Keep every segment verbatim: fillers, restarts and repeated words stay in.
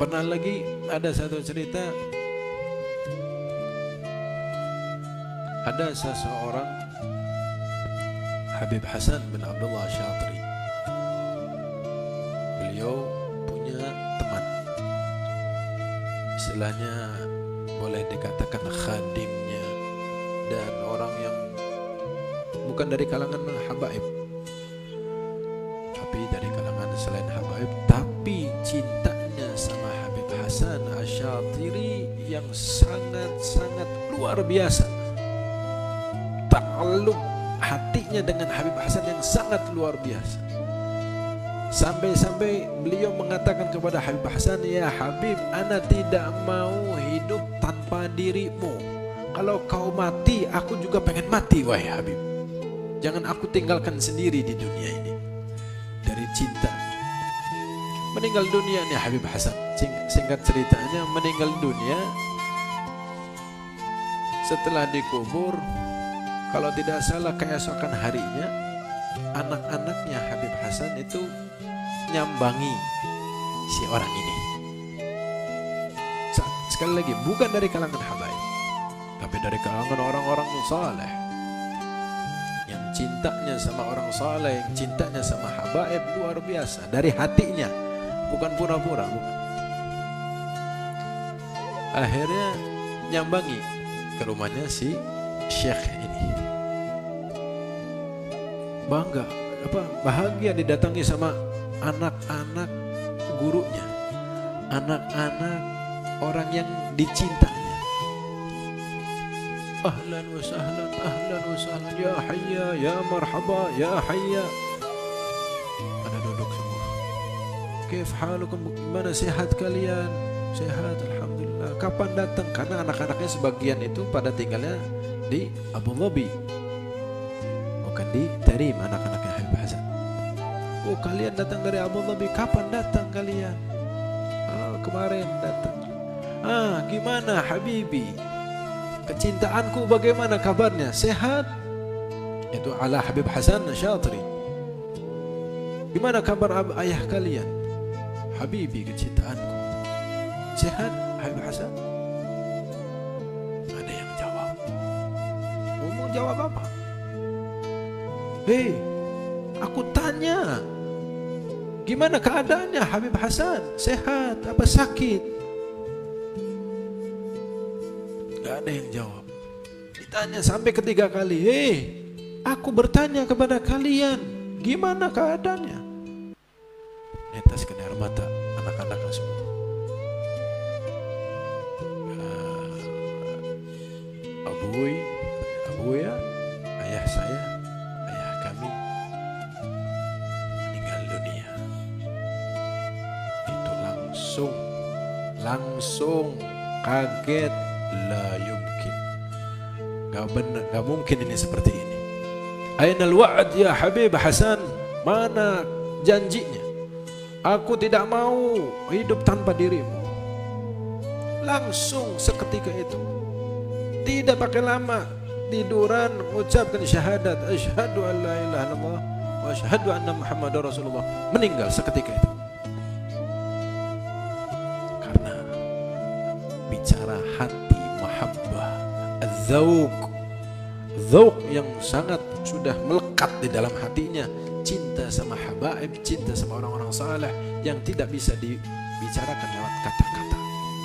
Pernah lagi ada satu cerita, ada seseorang Habib Hasan bin Abdullah Syatri. Beliau punya teman, istilahnya boleh dikatakan khadimnya, dan orang yang bukan dari kalangan habaib, tapi dari kalangan selain habaib, tapi cintanya sama Habib Hasan Asy-Syatiri yang sangat-sangat luar biasa. Ta'alluq hatinya dengan Habib Hasan yang sangat luar biasa. Sampai-sampai beliau mengatakan kepada Habib Hasan, "Ya Habib, ana tidak mau hidup tanpa dirimu. Kalau kau mati, aku juga pengen mati, wahai Habib. Jangan aku tinggalkan sendiri di dunia ini." Dari cinta meninggal dunia nih Habib Hasan. Singkat ceritanya, meninggal dunia. Setelah dikubur, kalau tidak salah keesokan harinya, anak-anaknya Habib Hasan itu nyambangi si orang ini. Sekali lagi, bukan dari kalangan habaib, tapi dari kalangan orang-orang saleh, yang cintanya sama orang saleh, yang cintanya sama habaib luar biasa, dari hatinya, bukan pura-pura, bukan. Akhirnya nyambangi ke rumahnya si syekh ini. Bangga, apa bahagia didatangi sama anak-anak gurunya, anak-anak orang yang dicintanya. Ahlan wa sahlan, ahlan wa sahlan, ya hayya, ya marhaba, ya hayya. Pada duduk semua. Kaif halukum, gimana sehat kalian? Sehat, alhamdulillah. Kapan datang? Karena anak-anaknya sebagian itu pada tinggalnya di Abu Dhabi, bukan di Tarim, anak-anaknya Habib Hasan. Oh, kalian datang dari Abu Dhabi, kapan datang kalian? Oh, kemarin datang. Ah, gimana Habibi? Kecintaanku bagaimana kabarnya? Sehat? Itu ala Habib Hasan Syatri. Gimana kabar ayah kalian? Habibi, kecintaanku. Sehat Habib Hasan? Ada yang jawab. Mau jawab apa? Hei, aku tanya, gimana keadaannya Habib Hasan? Sehat apa sakit? Gak ada yang jawab. Ditanya sampai ketiga kali. Hei, aku bertanya kepada kalian, gimana keadaannya? Netes air mata anak-anaknya semua. Uh, Abuy, Abuya, ayah saya, ayah kami meninggal dunia. Itu langsung, langsung kaget. La yumkin, gak benar, gak mungkin ini seperti ini. Ainal wa'ad ya Habib Hasan, mana janjinya? Aku tidak mau hidup tanpa dirimu. Langsung seketika itu, tidak pakai lama, tiduran mengucapkan syahadat, asyhadu an la ilaha illallah wa asyhadu anna Muhammadar Rasulullah, meninggal seketika itu. Karena bicara hati, mahabbah, az-zauq, zauq yang sangat sudah melekat di dalam hatinya, cinta sama habaib, cinta sama orang-orang saleh yang tidak bisa dibicarakan lewat kata-kata.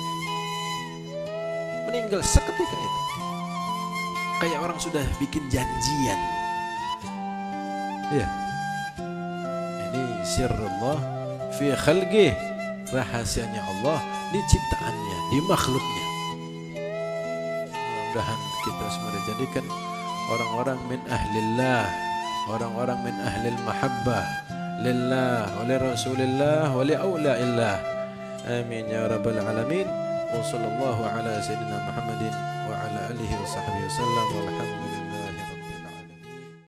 Meninggal seketika itu, kayak orang sudah bikin janjian. Ya, ini sirrullah fi khalqih, rahasianya Allah di ciptaannya, di makhluknya. Mudah-mudahan kita semua dijadikan orang-orang min ahlillah, orang-orang min ahlil mahabbah lillah wa li rasulillah wa li awla'illah. Amin ya rabbal alamin. Wa sallallahu ala sayyidina Muhammadin wa ala alihi wa sahbihi wasallam walhamdulillah.